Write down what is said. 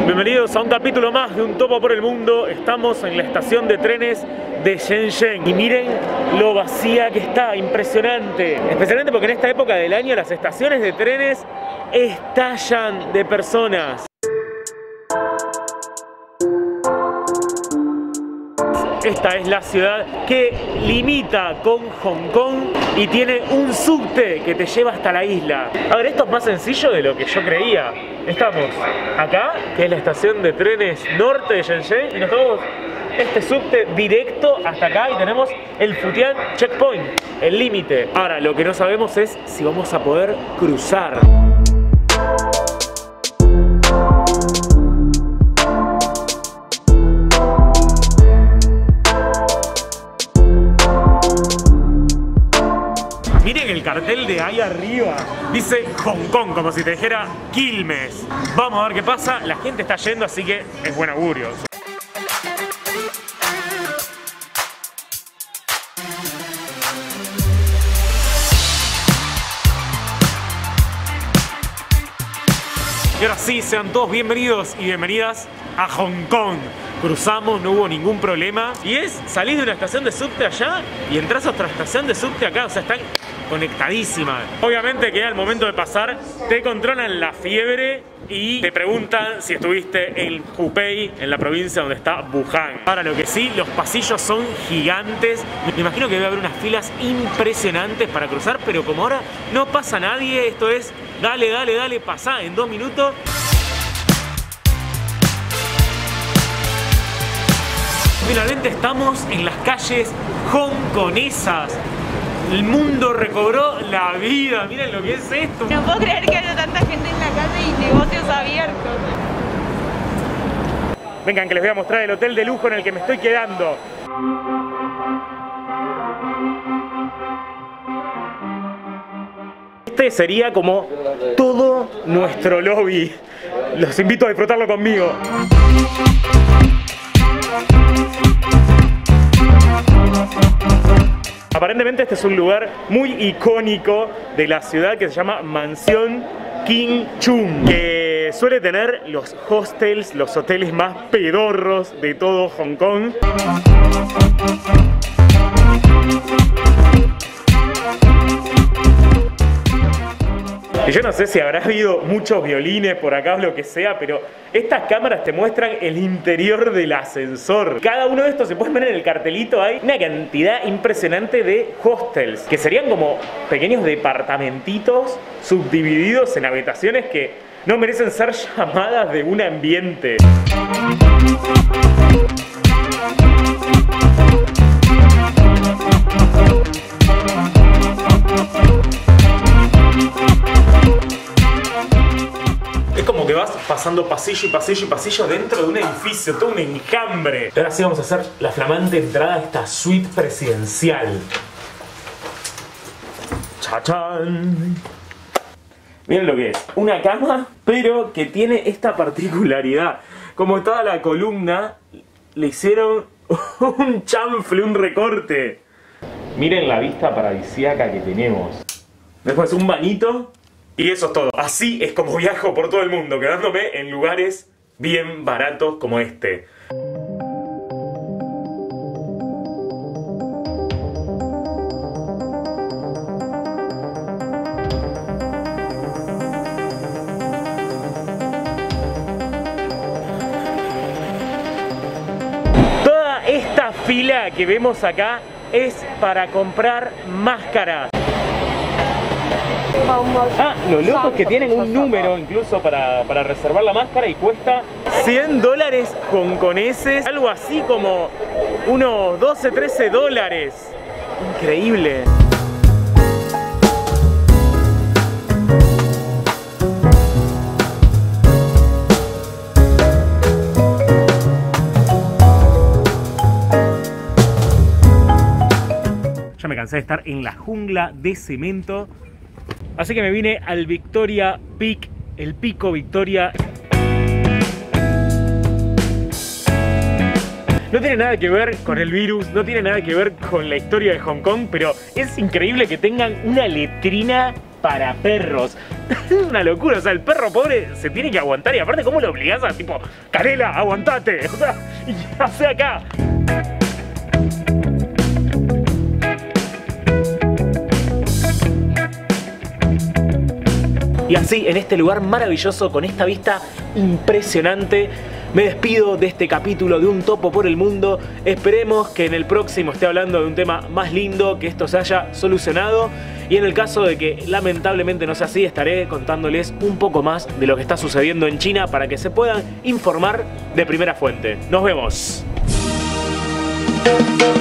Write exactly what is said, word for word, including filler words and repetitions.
Bienvenidos a un capítulo más de Un Topo por el Mundo. Estamos en la estación de trenes de Shenzhen y miren lo vacía que está, impresionante. Especialmente porque en esta época del año las estaciones de trenes estallan de personas. Esta es la ciudad que limita con Hong Kong y tiene un subte que te lleva hasta la isla. A ver, esto es más sencillo de lo que yo creía. Estamos acá, que es la estación de trenes norte de Shenzhen, y nos tomamos este subte directo hasta acá y tenemos el Futian Checkpoint, el límite. Ahora, lo que no sabemos es si vamos a poder cruzar. Miren el cartel de ahí arriba. Dice Hong Kong, como si te dijera Quilmes. Vamos a ver qué pasa. La gente está yendo, así que es buen augurio. Y ahora sí, sean todos bienvenidos y bienvenidas a Hong Kong. Cruzamos, no hubo ningún problema. Y es, salís de una estación de subte allá y entras a otra estación de subte acá. O sea, están conectadísimas. Obviamente que al momento de pasar te controlan la fiebre y te preguntan si estuviste en Hubei, en la provincia donde está Wuhan. Ahora, lo que sí, los pasillos son gigantes. Me imagino que debe haber unas filas impresionantes para cruzar, pero como ahora no pasa nadie, esto es dale, dale, dale, pasá en dos minutos. Finalmente estamos en las calles hongkonesas. El mundo recobró la vida. Miren lo que es esto. No puedo creer que haya tanta gente en la calle y negocios abiertos. Vengan que les voy a mostrar el hotel de lujo en el que me estoy quedando. Este sería como todo nuestro lobby. Los invito a disfrutarlo conmigo. Aparentemente este es un lugar muy icónico de la ciudad que se llama Mansión King Chung, que suele tener los hostels, los hoteles más pedorros de todo Hong Kong. Y yo no sé si habrá habido muchos violines por acá o lo que sea, pero estas cámaras te muestran el interior del ascensor. Cada uno de estos, se pueden ver en el cartelito, hay una cantidad impresionante de hostels, que serían como pequeños departamentitos subdivididos en habitaciones que no merecen ser llamadas de un ambiente. Que vas pasando pasillo y pasillo y pasillo dentro de un edificio, todo un enjambre. Ahora sí vamos a hacer la flamante entrada a esta suite presidencial. ¡Chachán! Miren lo que es, una cama, pero que tiene esta particularidad. Como toda la columna, le hicieron un chanfle, un recorte. Miren la vista paradisíaca que tenemos. Después un bañito. Y eso es todo. Así es como viajo por todo el mundo, quedándome en lugares bien baratos como este. Toda esta fila que vemos acá es para comprar máscaras. Ah, lo loco es que tienen un número incluso para, para reservar la máscara y cuesta cien dólares hongkoneses, algo así como unos doce, trece dólares. Increíble. Ya me cansé de estar en la jungla de cemento. Así que me vine al Victoria Peak, el pico Victoria. No tiene nada que ver con el virus, no tiene nada que ver con la historia de Hong Kong, pero es increíble que tengan una letrina para perros. Es una locura, o sea, el perro pobre se tiene que aguantar y aparte ¿cómo lo obligás a tipo, Canela, aguantate? O sea, y hace acá. Y así, en este lugar maravilloso, con esta vista impresionante, me despido de este capítulo de Un Topo por el Mundo. Esperemos que en el próximo esté hablando de un tema más lindo, que esto se haya solucionado. Y en el caso de que lamentablemente no sea así, estaré contándoles un poco más de lo que está sucediendo en China para que se puedan informar de primera fuente. ¡Nos vemos!